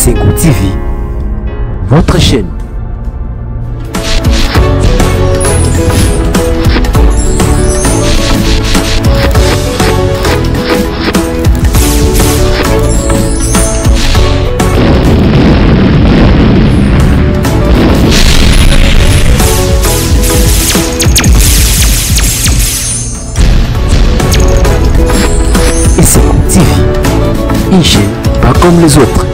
Esengo TV, votre chaîne. Esengo TV, une chaîne pas comme les autres.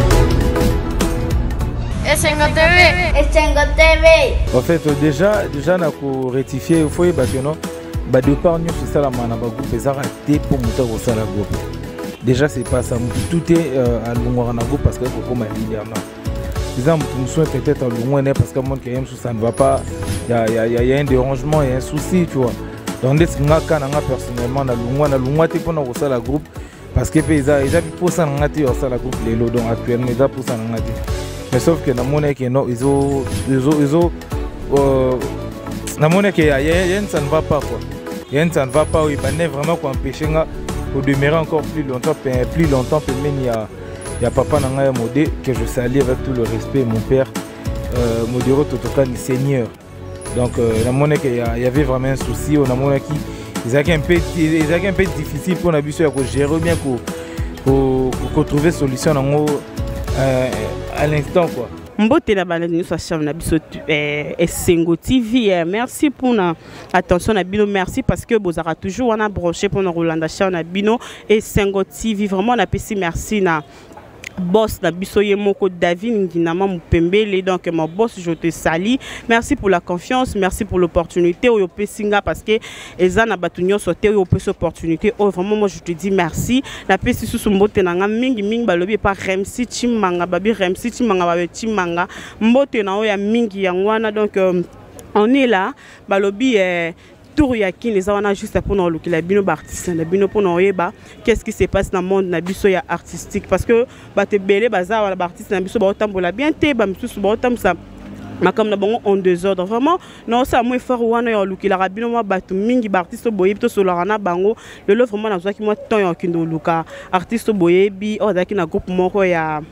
Esengo TV. Esengo TV. En fait, déjà, on a rectifié, il faut y battre, non? Bah, départ, nous, c'est ça la manne, groupe, et ça a été pour monter au sein de la groupe. Déjà, c'est pas ça. Tout est à l'ongouar na groupe parce que beaucoup m'a dit, non. Les gens, nous sommes peut-être à l'ongouar parce que le monde qui aime ça ne va pas. Il y a un dérangement, il y a un souci, tu vois. Donc, dès que nous avons personnellement, l'ongouar, tu pour nous la groupe parce que les gens, ils ont pour ça dans la groupe, les lots, donc actuellement, ils ont pour ça dans la groupe. Mais sauf que dans mon équipe, ils ont dans mon équipe, ça ne va pas quoi. Ça ne va pas, il va vraiment empêcher pour demeurer encore plus longtemps, il y a papa Nanga Modé que je salue avec tout le respect, mon père, Modéro Totokani Seigneur. Donc dans mon équipe, il y avait vraiment un souci, dans mon équipe, ils avaient un peu difficile pour nous gérer bien pour trouver solution à l'instant quoi. Mbote na balani so chaîne na biso Esengo TV. Merci pour l'attention na bino, merci parce que vous avez toujours on a branché pour nous Rolanda chaîne na bino Esengo TV. Vraiment on a pesi merci na boss na biso yemoko David Ndinama Mupembele. Donc mon boss, je te salue, merci pour la confiance, merci pour l'opportunité au pesinga parce que ezana batunyo sauté au pesi opportunité. Oh vraiment moi je te dis merci. La pesi sous mbote nanga mingi balobi pa Remsi Chimanga babi Remsi Chimanga babi Chimanga mbote na ya mingi yangwana. Donc on est là balobi tour ya kin les awana juste pour nous look la bino artiste na bino pour nous yeba qu'est-ce qui se passe dans le monde na biso ya artistique parce que ba te belé baza wala artiste na biso ba otambola bien te ba misusu ba otam ça ma comme na bongo en désordre vraiment non ça moi fort wana ya look la bino moi batu mingi ba artiste boyebi to solana bango le lo vraiment na zaki moi ton ya kindo luka artiste boyebi o zaki na groupe moko ya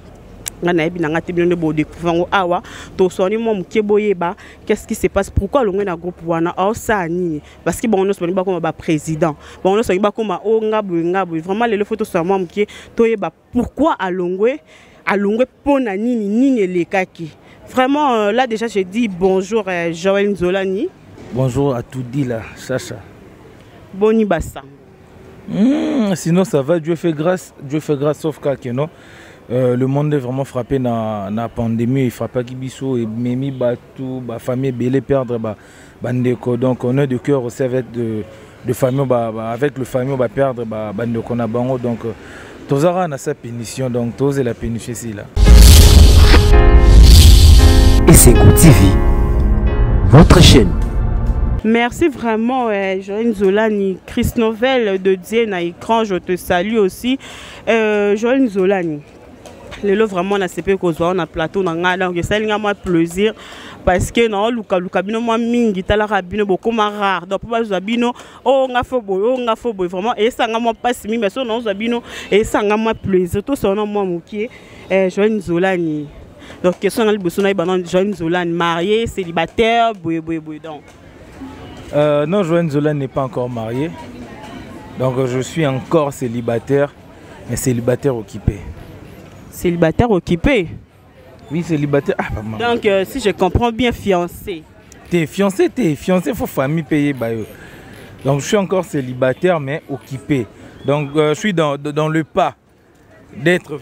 qu'est-ce qui se passe, pourquoi le groupe wana parce que bon nous sommes pas comme président bon nous sommes pas comme vraiment les photos sur moi pourquoi alongwe pour nini les kaki vraiment là déjà j'ai dit bonjour Joël Nzolani. Bonjour à tout dit là Chacha Boni Bassa. Sinon ça va, Dieu fait grâce sauf qu'à non. Le monde est vraiment frappé dans la pandémie, il frappe Kibiso et Mimi Batou, ma famille belé perdre Bandeko. Donc on est de cœur aussi avec de famille avec le famille va perdre Bandeko na bango. Donc Tozara na sa pénition, donc Tozé la pénition ici là. Esengo TV, votre chaîne. Merci vraiment Joël Nzolani, Chris Novel de Dieu na écran, je te salue aussi Joël Nzolani. Le lot vraiment na CP kozwa na plateau na ngala donc ça linga moi plaisir parce que na luka bino moi mingi tala bino beaucoup rare donc pas bino oh nga fo boy vraiment et ça nga moi passe mi mais so na bino et ça nga moi plaisir tout ça na moi mukie Joël Nzolani. Donc question na liboso na banan Joël Nzolani marié célibataire boy donc non, Joël Nzolani n'est pas encore marié. Donc je suis encore célibataire, mais célibataire occupé. Célibataire occupé? Oui, célibataire. Ah, donc si je comprends bien, fiancé. T'es fiancé, il faut famille payer. Donc je suis encore célibataire, mais occupé. Donc je suis dans le pas d'être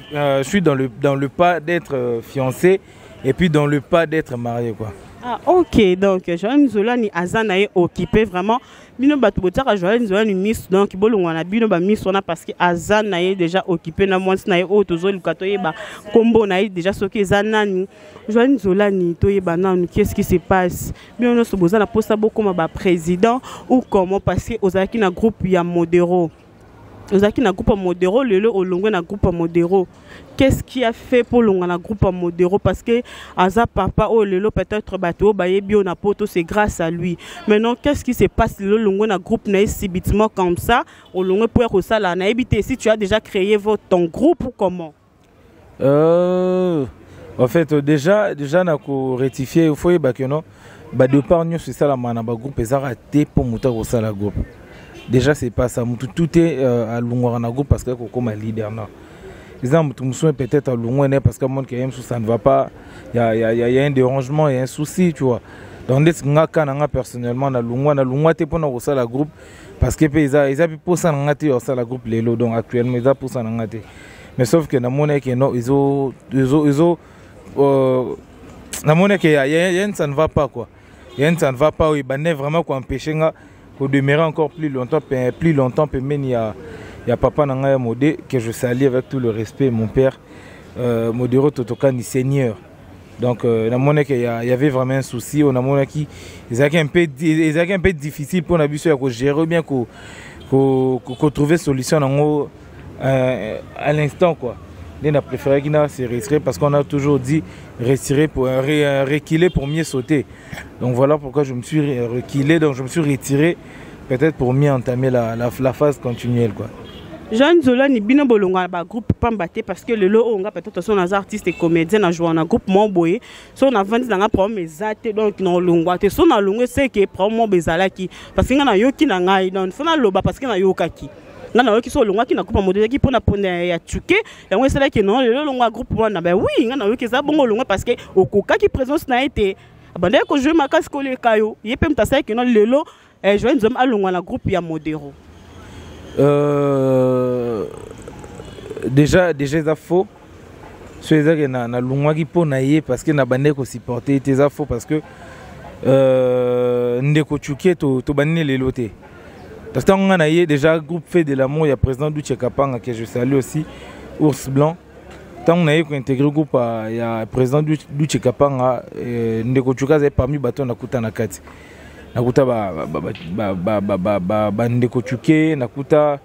fiancé et puis dans le pas d'être marié quoi. Ah ok, donc Joël Nzolani Azana est occupé vraiment. Bino batu botaka Joël Nzolani miss donc bolongwana bino ba miss wana parce que Azana est déjà occupé na moi na o tozo lukato yeba kombo na déjà soki zanani Joël Nzolani to yeba nanu qu'est-ce qui se passe bino no soboza na posta beaucoup ma président ou comment parce que ozaki na groupe ya Modéro. Ozaki na groupe Modéro lelo olongwe na groupe Modéro. Qu'est-ce qui a fait pour le groupe Modéro parce que Aza papa oh lelo peut-être bateau bayebi on a poto c'est grâce à lui. Maintenant qu'est-ce qui se passe le groupe na subitement comme ça au long pour ça là na habité si tu as déjà créé ton groupe ou comment En fait, déjà, na ko rectifier, il faut que non, départ nous c'est ça la mana groupe et raté pour monter au ça la groupe. Déjà c'est pas ça, tout est à Lungwa na groupe parce que comme leader non. Exemple, tout monde peut-être à Lungwa parce que monde qui aime ça ne va pas, il y a un dérangement, il y a un souci, tu vois. Donc dès que personnellement na Lungwa te pour au ça la groupe parce que ils a pour ça ngati au ça la groupe les lots donc actuellement ils a pour ça ngati. Mais sauf que na monnaie que non ils ont na monnaie que ça ne va pas quoi. Ça ne va pas, il va vraiment empêcher de demeurer encore plus longtemps, mais il y a papa Nanga Modé que je salue avec tout le respect, mon père, Modero Totokani Seigneur. Donc, il y avait vraiment un souci, on a mon qui ils un peu difficile pour nous gérer bien, qu'on trouve solution à l'instant quoi. On a préféré qu'il se retirer parce qu'on a toujours dit reculer pour mieux sauter. Donc voilà pourquoi je me suis reculé, donc je me suis retiré peut-être pour mieux entamer la phase continuelle quoi. Jean Zolani bino bolonga ba groupe pambate parce que le lot on a peut-être son artiste et comédien na jouer en groupe Momboye son avant dans un problème ezate donc non longwa te son na longwe c'est que problème bezalaki parce que ngana yoki na ngai donc fona loba parce que na yokaki ngana yoki so longwa ki na coupe modèle qui pona ya tuke yango c'est que non le longwa groupe wana ben oui ngana yoki za bongo longwa parce que okoka qui présence na été abandé ko jouer makasi ko le kayo yepem ta sai que non le lot joindre zom alongwa na groupe ya Modero. Déjà ça faux. C'est ça que na longwa qui po na yé parce que na bandé ko supporter tes faux parce que ndeko chuke to banné les lotés. Parce que on a déjà groupe fait de l'amour, il y a président Douche Kapanga que je salue aussi, Ours Blanc. Tant on a intégré le groupe, il y a président Douche Kapanga, ndeko chuka c'est parmi bateau nakuta nakati. Nakuta ndeko chuke, nakuta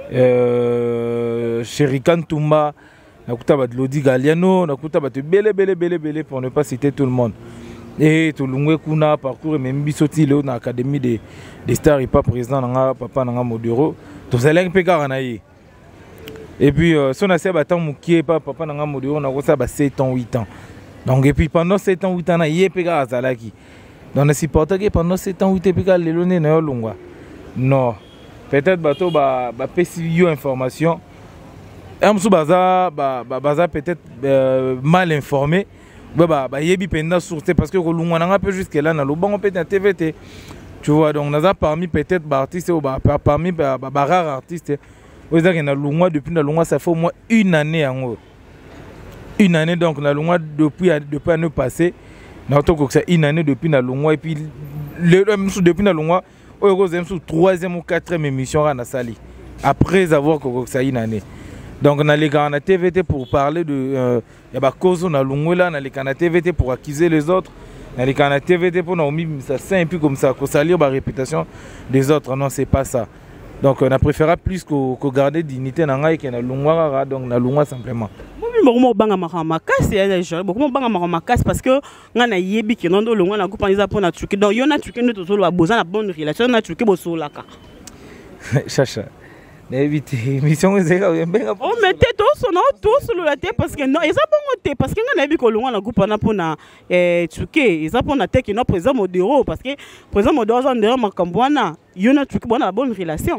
Sherikan Tumba, nakuta Lodi Galiano, nakuta bele pour ne pas citer tout le monde. Et tout le monde kuna parcours même bisoti là dans l'académie des stars et pas président nanga papa nanga Modero to zaleng peka na ye. Et puis son assez battant mukie pas papa nanga Modero na ko ça ba 7 ans 8 ans. Donc et puis pendant 7 ans 8 ans na ye peka azalaki. Donc ne supporte que pendant 7 ans 8 peka lelone na yo longwa. Non. Peut-être bato ba yo information. Amsu baza peut-être mal informé. Yebi penda source parce que Kolungwa n'a pas jusque là dans le bon peut être TVT. Tu vois donc on a parmi peut-être artistes ou parmi rares artistes. Vous savez que Lungwa depuis la Lungwa ça fait au moins une année en une année donc la Lungwa depuis l'année passée. Notre c'est une année depuis la Lungwa et puis depuis la Lungwa au sous 3e ou 4e émission à Sali après avoir ça une année. Donc on a les gars en TVT pour parler de y a cause on a Lungwela, on a les gars en TVT pour accuser les autres, on a les gars en TVT pour nous mis ça c'est un peu comme ça qu'on salir la réputation des autres. Non c'est pas ça. Donc on a préféré plus qu'au garder dignité dans ngai que na Lungwa donc na Lungwa simplement. Beaucoup banga makamakazi ya gens beaucoup banga makamakazi parce que ngana yebi que non do Lungwa na coupa nisa pour na tuki donc yona tuki ndo to la boza na bonne relation na tuki bo solaka. Chacha. Mission oh mais t'es tous sur la tête parce que non ils a bon parce que ngana yebi ko Lungwa na coupa na pour na tuki ils a pour na tête que non président Modero parce que président Modero za ndero makambwana yona tuki bona la bonne relation.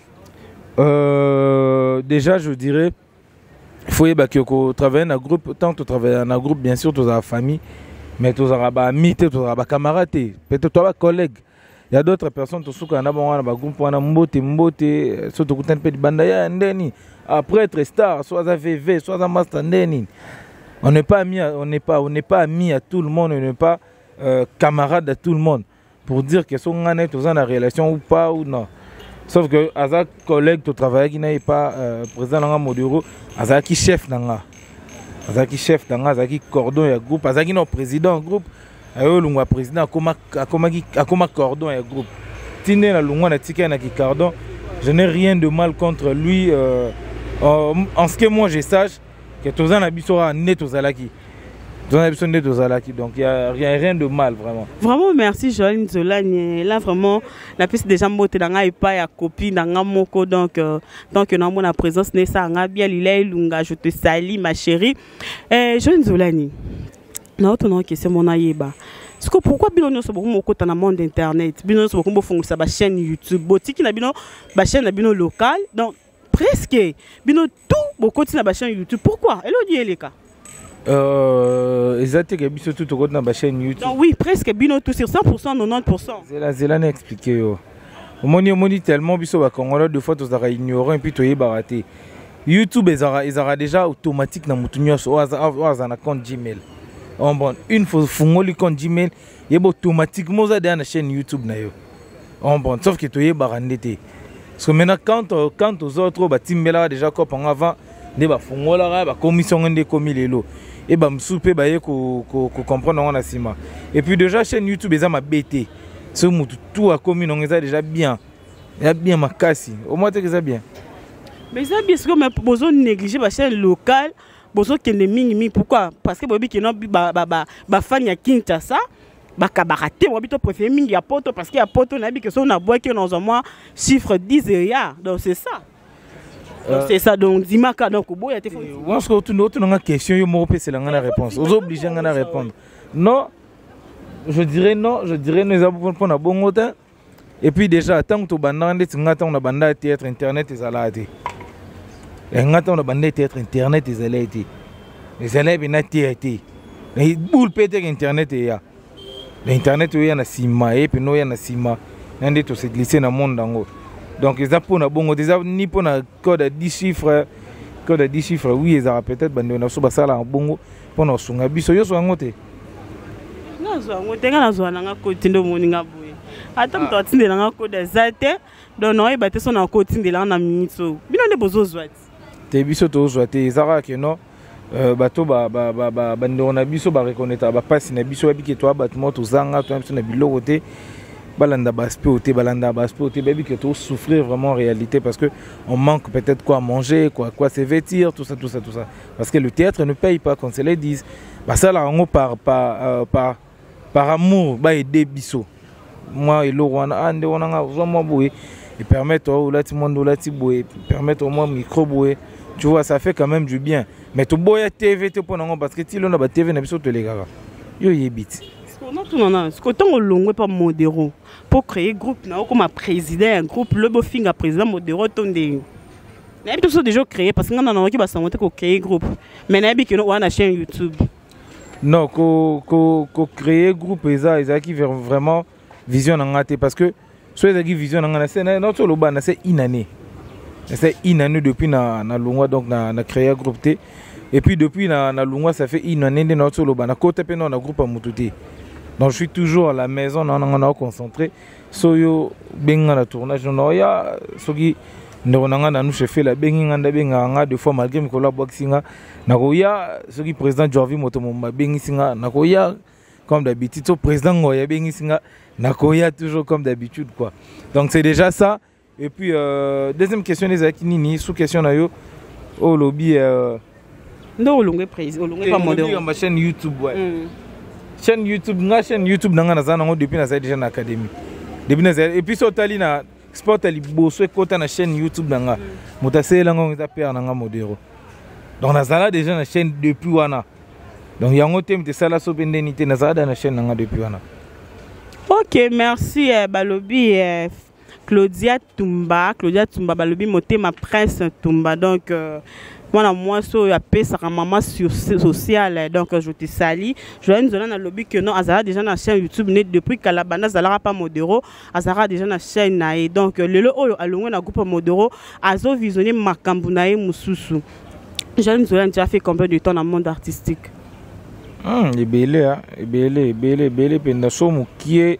Déjà je dirais il faut que travailler dans un groupe, tant que travailler dans un groupe, bien sûr, tu as la famille, mais tu as des amis, tu as des camarades, peut-être tu as des collègues. Il y a d'autres personnes qui sont dans un groupe, surtout quand tu as des après être star, soit à VV, soit à master. On n'est pas amis à tout le monde, on n'est pas camarades à tout le monde. Pour dire que sont dans la relation ou pas ou non. Sauf que Azak collègue de travail qui n'est pas président dans Modero, Azaki chef dans Azaki cordon et groupe, Azaki non président groupe, Lungwa président comme cordon et groupe. Tine la Lungwa na tika na ki cordon, je n'ai rien de mal contre lui en ce que moi je sache que tous en habitera net aux alaki. Donc il n'y a rien de mal vraiment. Vraiment merci Joël Zolani. Là vraiment la piste déjà montée dans la pas ya copie dans la moko donc tant que nous avons la présence nessa nga bien Lila Lunga je te salue ma chérie. Joël Zolani Non, tu n'as que c'est mon aïeba. Parce que pourquoi bino nous sommes beaucoup dans le monde internet, bino nous sommes beaucoup font sa chaîne YouTube, boutique na bino, ba chaîne na bino local, donc presque bino tout beaucoup na ba chaîne YouTube. Pourquoi? Elle a dit les cas. Exactement, bino tout au na ba chaîne YouTube. Donc oui, presque bino tout sur 100%, 90%. C'est là n'expliquer yo. Moni tellement biso ba Congolais deux fois tous a ignoré et puis to yebaraté. YouTube ils aura déjà automatique na mutunyo so na compte Gmail. Bon, une fois fungoli compte Gmail, il y a automatiquement ça dans la chaîne YouTube na yo. Bon, sauf que tu es barandete. Parce que maintenant quand aux autres ba timbela déjà quoi pendant avant ne ba fungola ba commission ngende komi lelo. Et ba msoupe ba ye ko comprendre on a sima. Et puis déjà chaîne YouTube ils a ma BT. Ce mutu tout a commis non ça déjà bien. Il y a bien ma casse. Au moins c'est ça bien. Mais ça bien sûr mais besoin négliger la chaîne locale. Bozo kende mingi pourquoi parce que bobi keno ba fan ya Kinshasa ba kabarate bobi to préfère mingi ya poto parce que ya poto na bi que son na bois que dans un mois chiffre 10 ya donc c'est ça. C'est ça donc dimaka donc boya te faut. Moi ce que tu n'as question yo mo pese la ngana réponse. Aux obligés ngana répondre. Non, je dirais non les abou pour na bon temps. Et puis déjà tant que tu bandande ngata on a banda théâtre internet et salade. On a bandé théâtre internet et les élèves na théâtre les boule pété internet et ya l'internet y a na sima et puis no ya na sima ndé to se glisser na monde dango donc ils a pour na bongo déjà ni pour na code à 10 chiffres oui ils a peut-être bandé na so basala en bongo pour na sunga biso yo so ngote na zo ngote ngana zo na côté ndo moninga boye ata mto atinde na code zate donc no ibate so na côté ndela na minito bino ne bozo zwati biso to zoate ezara que non bato bando na biso ba reconnaître ba passe na biso bi que toi battement to zanga to na biloko te balanda baspé balanda baspé baby que to souffrir vraiment en réalité parce que on manque peut-être quoi manger quoi se vêtir tout ça parce que le théâtre ne paye pas comme se les disent bah ça là on par amour ba aider biso moi et Laurent ande on a vraiment boué et permettre au lati monde lati boué permettre au moins micro boué. Tu vois, ça fait quand même du bien. Mais tu bois TV parce que tu l'as na TV na biso te les gars. Yo yebit. Ce que tant on longue pas modéro pour créer groupe na comme président un groupe le beau finga président modéro tonde. Na tout ça déjà créé parce que on a qui va s'inventer ko créer groupe. Mais na bi que on a chaîne YouTube. Non, ko créer groupe ça qui vraiment vision ngate parce que soit qui vision ngana c'est notre loba na c'est une année. C'est une année depuis na Lungwa donc na créé un groupe T et puis depuis na Lungwa ça fait une année de notre solo na côté pe na groupe à Mututi donc je suis toujours à la maison on a concentré soyo benga na tournage no ya soki ndonanga na nous chef la benga nga deux fois malgré Nicolas Boxinga na ko ya soki président Jorvi Motomomba bengi singa na ko ya comme d'habitude so président ngoya bengi singa na ko ya toujours comme d'habitude quoi donc c'est déjà ça. Et puis, deuxième question, les Akinini, sous-question, au lobby. Non, on président, on pas modéré. Ma chaîne YouTube, ouais. Chaîne YouTube, depuis la déjà na académie. Et puis, sur Talina, sport ali bosso côté na chaîne YouTube nanga. Motasé lango ngeza père nanga modéro. Donc, na déjà na chaîne depuis wana. Donc, yango thème de sala so bendenité na zala na chaîne nanga depuis wana. Ok, merci Balobi. Claudia Tumba balobi moté ma prince Tumba donc moi so ya pesa maman sociale donc je te sali je vais nous na lobby que non azara déjà na chaîne YouTube net depuis Kalabana zala pas modéro azara déjà na chaîne na et donc lelo oyo alongo na groupe modéro azo visionner makambu na ye mususu je nous déjà fait combien de temps dans le monde artistique belé penda so mukie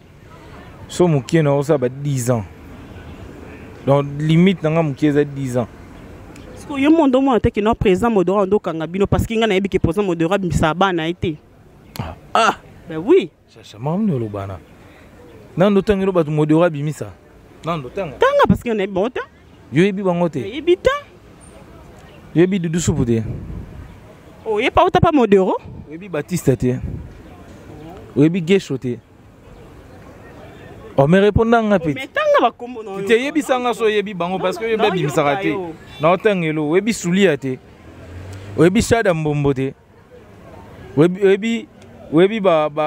na ça ba 10 ans. Donc limite nanga mukeza 10 ans. Parce que yo mondo mo ate que no président modéro ndo kanga bino parce que nga na yebi que président modéro bisaba na été. Ah, ben oui. Ça mamne lo bana. Nando tangiro batu modéro bimisa. Nando tanga. Tanga parce que on est bon temps. Yo yebi bangote. Yebi temps. Yebi dudu soupude. Oh, yé pas pas modéro. Yebi Baptiste te. Yebi Geshote. Oh mais répondant petit. Mais tanga ba kombo no. Tu yebi sanga so yebi bango parce que yebi bimisaka te. Na tangelo yebi sulia te. Yebi shada mbombo te. Yebi Oui,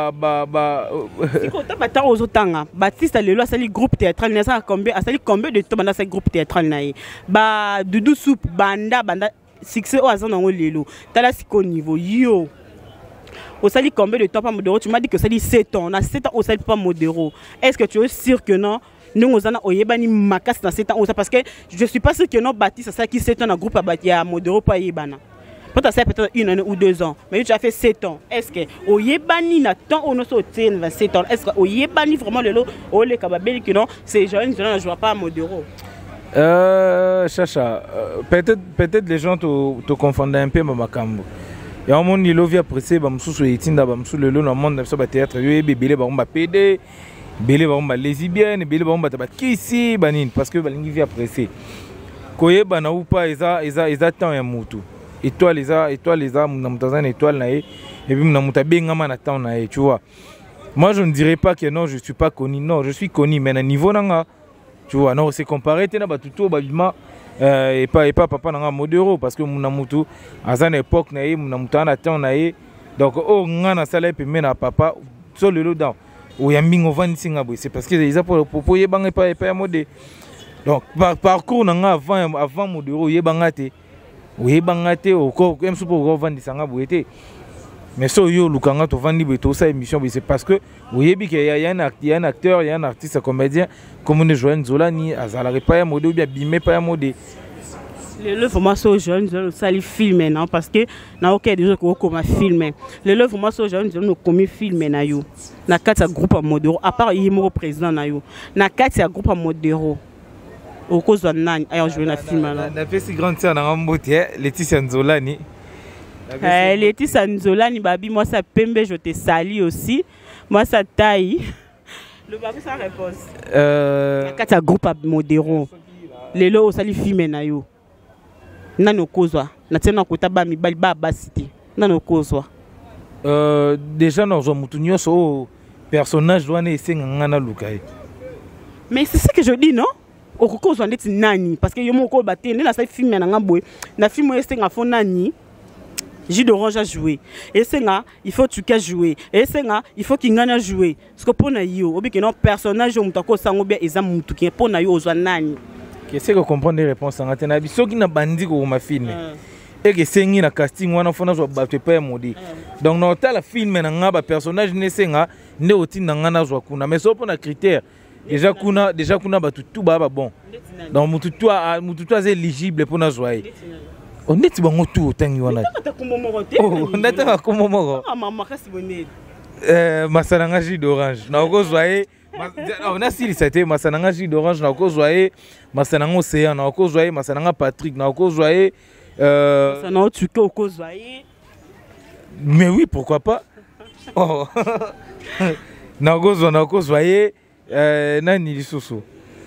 Si tu as aux autant, Baptiste a le groupe théâtral, il a combien de temps dans ce groupe théâtral? Doudou Soup, Banda, succès au hasard dans le lelo. Tu as là niveau, yo. Au sali combien de temps pas modéro? Tu m'as dit que ça dit 7 ans. On a 7 ans au sali pas modéro. Est-ce que tu es sûr que non? Nous, on a oyebani makas dans 7 ans. Parce que je suis pas sûr que non, Baptiste, ça qui 7 ans dans le groupe à modéro pas yebana. Peut-être ça peut-être 1 année ou 2 ans. Mais tu as fait 7 ans. Est-ce que oyebani n'a tant on a sauté 27 ans? Est-ce que oyebani vraiment le lot? Oh, les kababeli que non, c'est jeune, je ne joue pas à modéro. Chacha, peut-être les gens te confondent un peu, Makambo. Il y a un monde qui l'a apprécié, le long monde de théâtre, bébé, PD, bébé, lesbienne, bébé, qui ici, parce que balingi vient apprécier. Koye bana ou pas, ils attendent un moutou. Étoile, les étoile, et puis tu vois. Moi, je ne dirais pas que non, je ne suis pas connu. Non, je suis connu, mais à niveau nanga, tu vois, non, c'est comparé, tu n'as tout babima. Et pas papa n'a modéro parce que mon amutu à cette époque naïe mon amutu en attend naïe donc oh ngana salaire puis mena papa sur le lot dans où y'a mingo van singaboui c'est parce que ils a pour yebanga pas modé donc parcours n'a avant modéro yebangate au corps même pour vendre sangabou était mais so yo lukanga to vandi beto ça émission c'est parce que vous voyez qu'il y a un acteur il y a un artiste un comédien comme on est Joël Zolani azalari pas modé ou bien bimé pas modé le formation jeune ça les filmer non parce que na OK déjà ko comme filmer le formation jeune nous comme filmer na yo na kati groupe à modéro à part yimo président na yo na kati groupe à modéro au cause de nani ayo jouer na film là na fait si grande sœur na mbote Laetitia Nzolani Laetitia Nzolani babi moi ça pembe je te sali aussi moi ça taille le babi sans réponse na kati groupe à modéro le lo sali filmer na yo nano kozwa na tena kota ba mibali ba basité nano kozwa déjà nous avons mutunyo so personnage doit esenga ngana lukai mais c'est ce que je dis non au kozwa ndeti nani parce que yo moko batene na sa film na ngabwe na film esenga fo nani jus d'orange à jouer et senga il faut tu qu'à jouer et senga il faut qu'il ngana jouer parce que pour na yo obi que non personnage yo mutako sango bien ezam mutu ki pour na yo ozwa nani. Qu'est-ce que comprendre les réponses en atteint ceux qui n'a bandi ko ma film et que sengi na casting wana fona zo batwe pas modi donc na la film na ngaba personnage ne senga ne oti na ngana zo kuna mais so pour na critère déjà kuna batu tout baba bon donc mutu toi est éligible pour na zoyer on est bango tout tangi wana oh ndata ko momoro ah maman kasi bonne masananga jus d'orange na ko zoyer on a si c'était masananga jus d'orange na ko zoyer masananga océan na ko zoyer masananga Patrick na ko zoyer masananga tu ko zoyer mais oui pourquoi pas oh na ko zoyer nani lisusu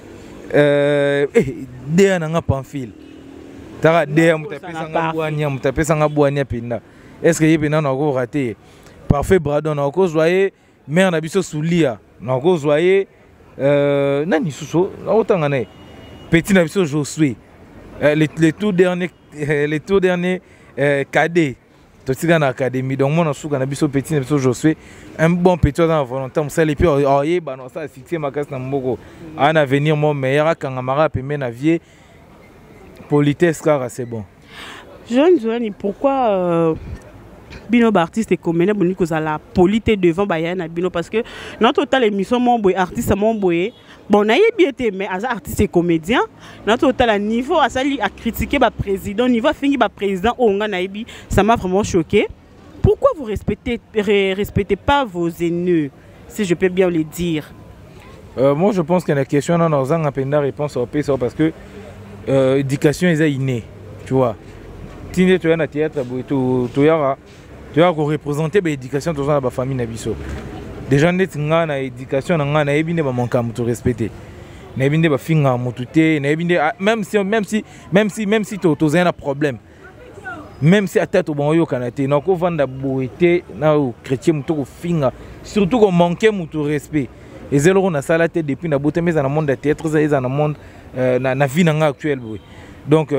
dea nanga pamphile tara dea mutapesa nga bwania pinda est-ce que yebe na ko rater parfait bradon na ko zoyer mère na biso soulia na ko zoyer nani susu na otanga na petit na biso Josué les tout derniers cadets totika na académie donc mon suka na biso petit na biso Josué un bon petit dans volontaire ça les puis bah non ça fixé ma casse na mboko en avenir mon meilleur kangamara pe mena vie politesse car c'est bon jeune pourquoi bino artiste et comédien boni ko la polité devant bayana bino parce que notre total émission mon boy artiste mon boy bon na bien mais as artiste et comédien notre total niveau à sali à critiquer ba président niveau fini ba président onga na yebi ça m'a vraiment choqué. Pourquoi vous respectez pas vos aînés si je peux bien le dire? Moi je pense qu'il y a une question dans nos ans à réponse au pays parce que éducation est innée tu vois tu es dans le théâtre tu as représenter l'éducation dans la famille nabiso déjà net ngana éducation ngana ebine ba manka mutu respecter na ebine ba finga mutu te na ebine même si tu as un problème même si à tête au bon yo kanate na ko vanda boité na chrétien mutu ko finga surtout ko manquer mutu respect et zéro na sala tête depuis na boté mais dans le monde de théâtre ça dans le monde na vie na actuelle donc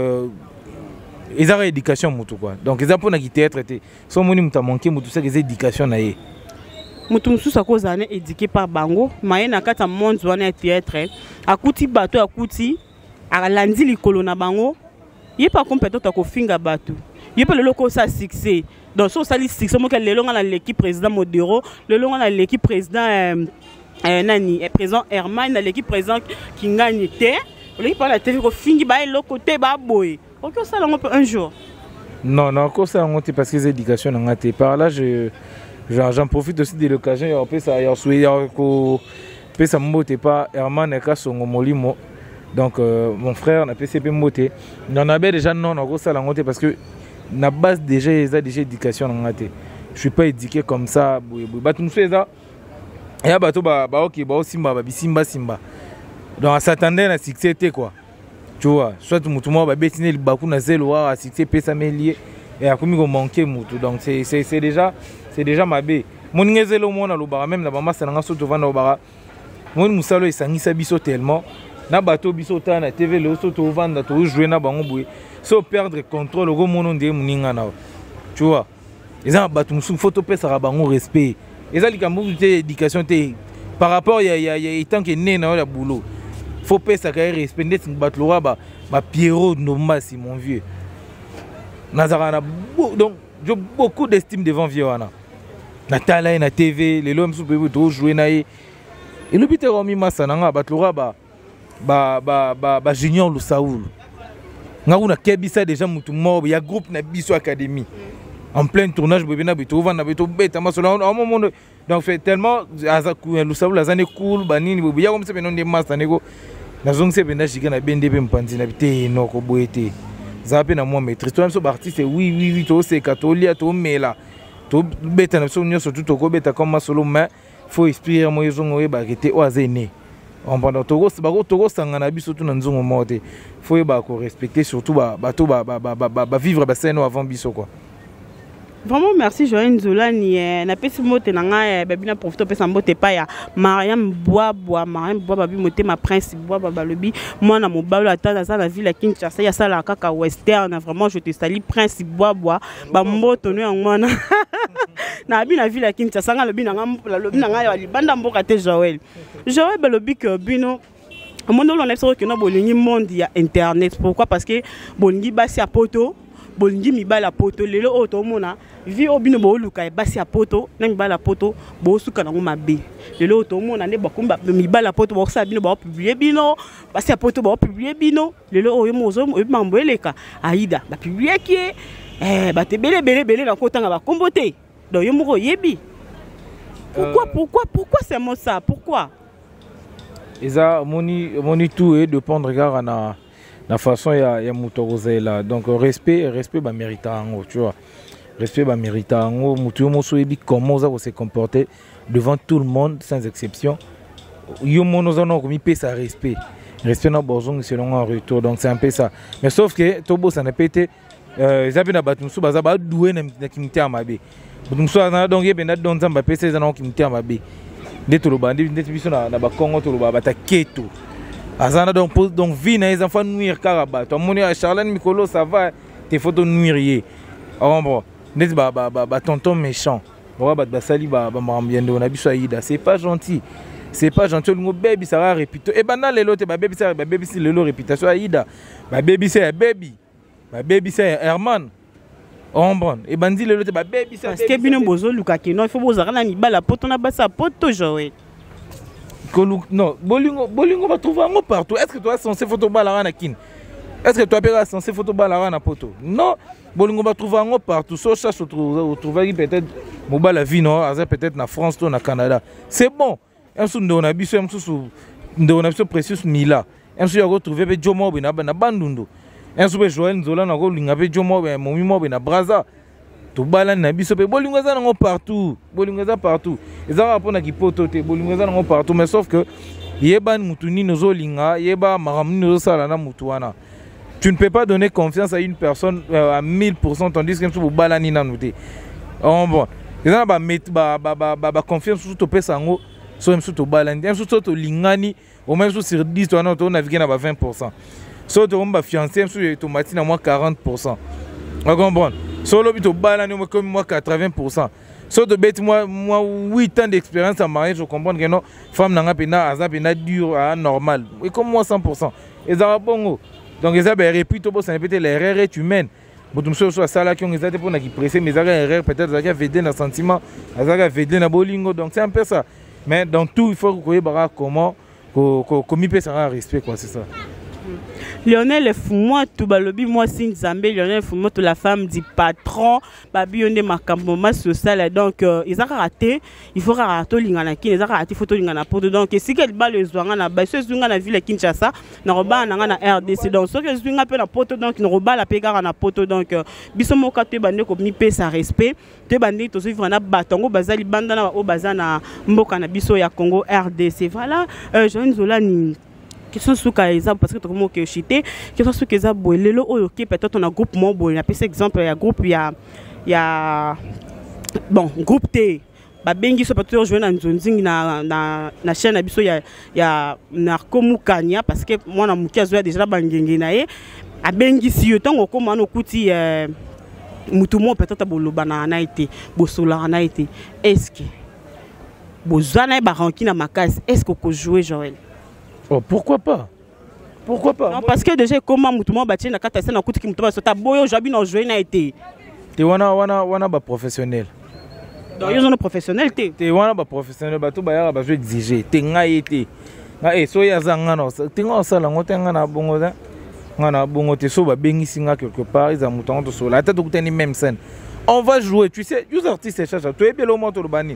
ils ont éducation mutu quoi donc ils ont pour na théâtre te so moni mutu manquer mutu ça que éducation na yé mutu mususu akozana éduqué par bango maye na kata monde wana ya théâtre akuti bato akuti alandi likolo na bango ye pas compétent akofinga bato ye pas lelo ko sa succès donc so sali succès mo ke lelo ngana l'équipe président Modero lelo ngana l'équipe président nani président Herman na l'équipe président Kingani te l'équipe par la TV ko fingi ba le côté ba boy OK ça là un jour non encore ça on parce que les éducations n'ont été par là j'en profite aussi de l'occasion il y a peu ça il y a souhaité ko pe ça moté pas Herman et Kasongo Molimo donc mon frère n'a PCP moté il en avait déjà non encore ça la parce que na base déjà les éducation n'ont été je suis pas éduqué comme ça bah tout fait ça et ya bato ba OK ba simba ba bisimba simba donc s'attendait à succès quoi tu vois soit mutu mo ba betine libaku na zelo wa succès pesa melier et a komi ko manquer mutu donc c'est déjà mabé mon ngezelo mo na lobara même na mama sananga soto vanda lobara mon musalo esangisa biso tellement na bato biso ta na TV le soto vanda to jouer na bango boui so perdre contrôle go mono ndé muninga na tu vois ils ont bato musu photo pesa bango respect ils ont likambu te éducation te par rapport il y a tant que né na la boulot faut pas ça respect net batlora ba Pierrot normal c'est mon vieux nazarana donc j'ai beaucoup d'estime devant vieux wana na tala na TV les hommes sous peut jouer na et le bité romi masananga batlora ba junior lu Saoul ngakuna kebisa déjà mutu mort il y a groupe na biso académie en plein tournage bébé bito vanda bito beta masolo au moment donc fait tellement azaku lu Saoul azane cool banini bébé ya comme ça benon de masa nego nazong se benda jika na bende be mpanzi na bité no ko boete zape na moi maîtrise toi même so artiste oui to se katolia to mela to beta na so nyoso tout ko beta comme masolo mais faut inspirer moi zongo e ba kete oazene on pendant togo sangana biso tout na nzongo mote faut ba ko respecter surtout bato ba vivre ba scène avant biso quoi. Vraiment merci Joël Nzolani na pesi mote na nga babi na profito pesa mbote pa ya Mariam Bois babi mote ma prince Bois balobi moi na mobalo atanda ça la ville à Kinshasa ya ça la kaka western vraiment je te salue prince Bois ba mboto no ngwana na bi na ville à Kinshasa nga lobi na nga ya libanda mboka te Joël balobi que bino mondo lo nepso que no bolingi monde ya internet pourquoi parce que bolingi basi a poto bolingi mibala poto lelo otomona vi obino bo luka basi a poto na mibala poto bo suka na mabe lelo otomona ne bakumba mibala poto bo sa bino bo publier bino basi a poto bo publier bino lelo oyo mozo mambo eleka aida ba publier ki ba te bele na kotanga ba kombote donc yo moko yebi pourquoi c'est moi ça pourquoi eza moni tout et de prendre regard na la façon ya mutorozé là donc respect ba mérita ango tu vois respect ba mérita ango mutu mo soyebi comment ça se comporter devant tout le monde sans exception yo mono zano ko mi pesa respect na bozong selon un retour donc c'est un peu ça mais sauf que tobo ça n'a pas été zabi na batu musu baza ba doué na kimité amabe musu na donc yebe na donza ba pesa za na kimité amabe ndeto lo bandi ndeto biso na ba Congo to lo ba ta keto azana donc vie na les enfants nuire karaba to moni a Charlène Mikolo ça va tes photos nuirier bon net ba tonton méchant ba sali ba mambiendo na biso aida c'est pas gentil le baby ça va réputation et bana lelo te ba baby si lelo réputation aida ba baby c'est Herman bon et bandi lelo te ba baby c'est parce que bino bozo luka ki non il faut bozaka na mibala poto na basa poto Joël. Non, Bolingo va trouver un mot partout. Est-ce que toi censé photo balara na kin? Est-ce que toi es censé photo balara na poto? Non, Bolingo va trouver un mot partout. Sauf ça se trouver peut-être mobile la vie non, peut-être na France ou na Canada. C'est bon. Un sou ndona biso, un sou ndona biso précieux Mila. Un sou ya retrouver be Jomo be na Bandundu. Un sou be Joël Nzola na go linga be Jomo be momi mo be na Braza. To balana na biso pe bolingo za nango partout ezara pona kipoto te bolingo za nango partout mais sauf que yeba mutuni nozo linga yeba maramni nozo sala na mutu wana tu ne peux pas donner confiance à une personne à 1000% tandis que tu balani na nuté bon ezana ba confiance sur to pesa ngo so même sur to balani même sur to lingani au même sur 10 to na to naviguer na ba 20% so to ba fiancé sur to matina moi 40% on comprend solo bito balani comme moi 80%. Surtout bête moi 8 ans d'expérience en mariage, je comprends que non femme n'a pas dur normal. Et comme moi 100%. Et ça va bon. Donc ils ont répété ça répéter l'erreur est humaine. Bon tout ça ça là qui ont été pour qui pressé mais ça erreur peut-être ça a védé dans sentiment, ça a védé dans bolingo donc c'est un peu ça. Mais dans tout il faut que vous comment comme il peut ça respect quoi c'est ça. Lionel Fumwa tout balobi moi sin Zambé Lionel Fumwa toute la femme du patron babi onde makambo ma social donc ils ont raté il faut rater lingana ki ils ont raté photo lingana poto donc si quel bal les zwanga na ba so zwanga na ville Kinshasa na roba na na RDC donc so que zwanga pe na poto donc na roba la pega na poto donc biso moka te bande ko mi pe sa respect te bande to vivre na batongo bazali banda na o bazana mboka na biso ya Congo RDC voilà Joanne Zolani question suka eza parce que tout le monde que chité question suka eza boelelo oyo ki peut-être on a groupe mon boy na pese exemple ya groupe ya bon groupe T ba bengi so peut-être jouer na nzonzingi na chaîne na biso ya Narkomu Kanya parce que moi na muki azoya déjà bangenge na ye a bengi si yo tango ko mano kuti mutumo peut-être boloba na été bosola na été est-ce que bozana ba ranki na makasi est-ce que ko jouer Joël? Oh, pourquoi pas? Pourquoi pas? Non, parce que déjà comment mutumo ba tchena kata sana kuti ki mutumo so ta boyo jabi na jouer na été. Te wana ba professionnel. Donc ils ont professionnel te wana ba professionnel ba to ba ya ba jouer exiger te ngai été. Na so ya zanga no te ngo sala ngote ngana bongo da. Ngana bongo te so ba bengisi nga quelque part ils a mutango to so la tête to même scène. On va jouer, tu sais, les artistes cherchent. Tu es bien au moins le bani.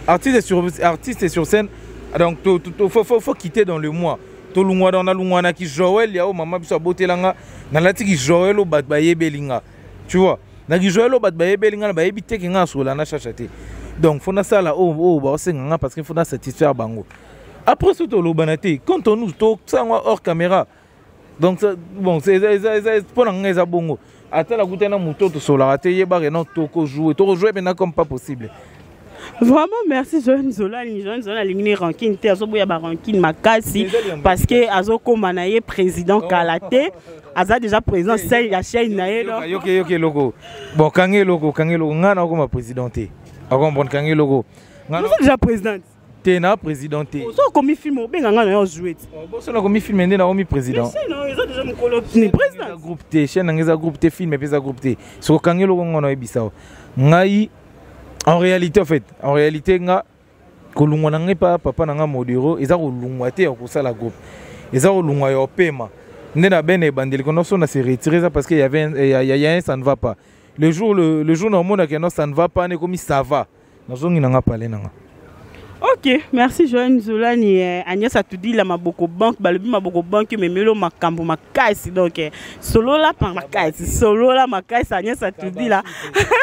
Artiste sur scène. Donc faut quitter dans le mois. To lungwa dans la lungwa na ki Joël ya o mama biso boté langa na lati ki Joël o bat baye belinga. Tu vois? Na ki Joël o bat baye belinga na baye bité ki nga so la na chachate. Donc faut na ça là ba senga parce qu'il faut na satisfaire bango. Après ce to lo banate quand on nous to ça hors caméra. Donc bon c'est pour nga bongo. Attends la goûter na moto to so la raté yeba non to ko jouer maintenant comme pas possible. Vraiment merci Joanne Zolani lingini ranking te azo boya ba ranking makasi parce que azo koma na ye président Kalaté aza déjà président celle ya chaîne na ye donc OK logo bon kange logo ngana ko ma présidenté ako bon kange logo ngana déjà présidente te na présidenté so komi film obenga ngana yo jouer bon so na komi film ndé na komi président non ils ont déjà mon colo ni président groupe T chaîne ngeza groupe T film et pesa groupe T so kange logo ngona ebisa ngai en réalité nga kolungwa nanga pa papa nanga modero eza kolungwa te ko la groupe eza kolungwa yo pema ndena bene bandeli kono so na se retirer ça parce qu'il y avait il y a un ça ne va pas le jour normal que non ça ne va pas ne comme ça va nazongi nanga parler nanga. OK, merci Joanne Zolani. Agnès a tout dit la maboko banque, balobi maboko banque mais melo makambo makasi donc solo la par makasi, solo la makasi Agnès a tout dit là.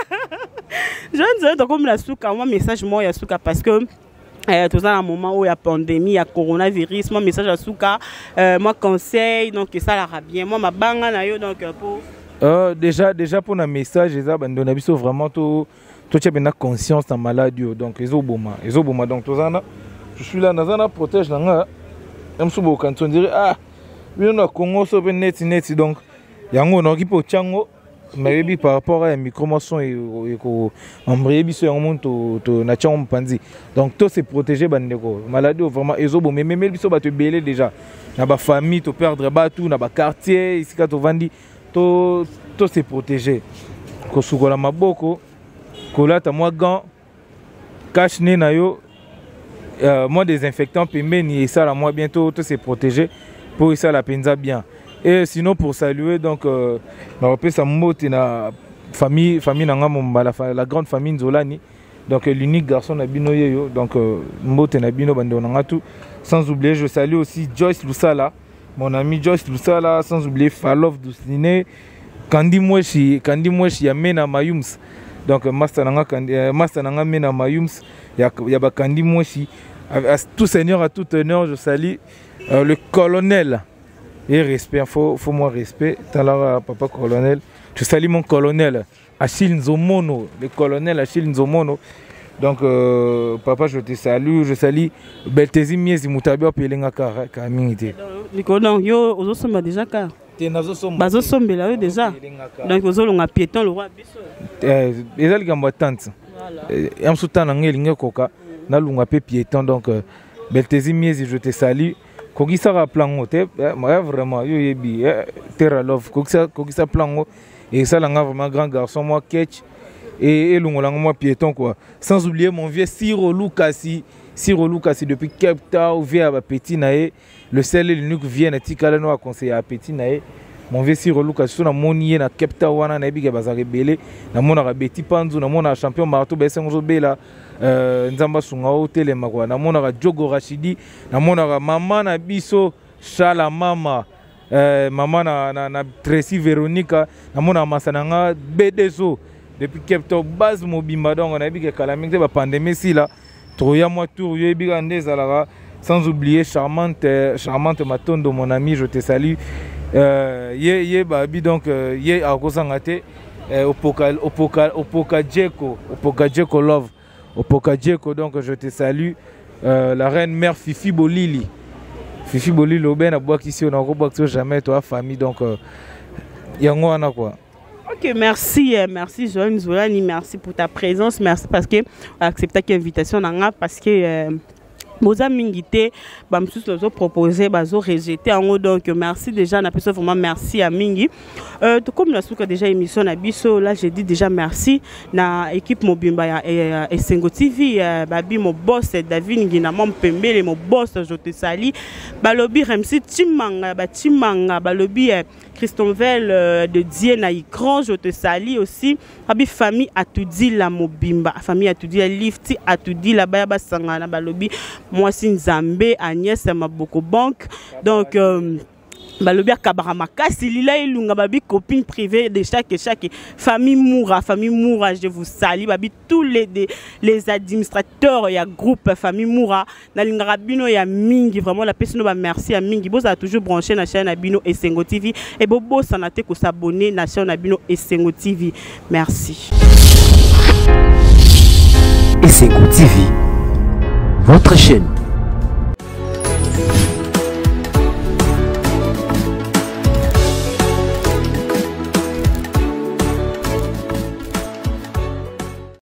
Joanne Zolani donc comme la souka moi message moi ya souka parce que tout ça à un moment où il y a pandémie, il y a coronavirus, moi message à souka moi conseil donc ça la bien moi ma banga na yo donc pour déjà pour un message ça bando na biso vraiment tout tu as bien conscience de la maladie donc ils ont boma donc tout ça je suis là dans un protège là même si quand on dirait ah oui on a Congo so ben net donc yango no kipo chango mais par rapport à micromotion et ko embrayé biso yango monto to na chango mpanzi donc tout c'est protéger bandeko maladie vraiment ils ont boma même biso ba te belé déjà na ba famille to perdre ba tout na ba quartier ici ka to vandi tout c'est protéger ko sukola maboko kolata moi gant cache nez na yo moi désinfectant pembeni et ça la moi bientôt tout c'est protégé pour ça la penza bien et sinon pour saluer donc na repé sa mote na famille nanga momba la grande famille Nzolani donc l'unique garçon na bino yeyo donc mote na bino bando nanga tout sans oublier je salue aussi Joyce Lusala mon ami Joyce Lusala sans oublier Falov Douciné Kandi Mweshi Yamena Mayums. Donc master nanga mena mayums ya ba kandi moshi à tout seigneur à tout honneur je salue le colonel et respect faut moi respect talala papa colonel je salue mon colonel Achille Nzomono le colonel Achille Nzomono donc papa je te salue je salue Beltezi Miezi Mutabio pelenga ka mingité donc yo ozosoma déjà ka bazo sombela yo déjà donc ozolonga piéton le roi biso ezali kamba tante am soutana ngelinge koka na lunga pe piéton donc beltezi miezi je te salue kokisa plango te vraiment yo yebi terra love kokisa plango et ça langa vraiment grand garçon moi catch et lungolango moi piéton quoi sans oublier mon vieux Siro Lucasi depuis Cape Town vient à petit nae le seul et l'unique vient à tikala no a conseiller à petit nae mon vieux Siro Lucasi na moni na Cape Town wana na bi ke bazaka belé na mona ka beti panzu na mona champion marteau besengo bela nzamba sunga hotel makwa na mona ka Jogo Rashidi na mona ka mama na biso Shala mama mama na Tracy Veronica na mona masananga BDSO depuis Cape Town base mobimba donc on a bi ke kalaming ba pandémie si là Troya moi tour yebi ande zalara sans oublier charmante Matondo mon ami je te salue ye babi donc ye akosangate Opoka Djeko love Opoka Djeko donc je te salue la reine mère Fifi Bolili au ben a boire ici on a boire jamais toi famille donc yango wana quoi. Ok, merci Joanne Zolani, merci pour ta présence, merci parce que accepté l'invitation parce que Boza Mingité, Bamsus les ont proposé, bazo rejeté en haut donc merci déjà, on a vraiment merci à Mingi. Tout comme la souka déjà émission na biso là j'ai dit déjà merci na équipe Mobimba et Sengo TV, babi mon boss David Ngina mon pembele mon boss je te salue. Balobi Remsi Timanga balobi Christonvel de Dieu na écran je te salue aussi. Babi famille a tout dit la Mobimba, famille a tout dit la Lifti a tout dit la Baya Basanga na balobi moi c'est Nzambe Agnès Maboko Banque donc balobi Kabara Makasi lila ilunga babi copine privée de chaque famille Moura je vous salue babi tous les administrateurs ya groupe famille Moura na lingara bino ya mingi vraiment la personne ba merci à mingi boza toujours branché na chaîne Abino et Sengo TV et bobo sanate ko s'abonner na chaîne Abino et Sengo TV merci. Et Sengo TV, votre chaîne.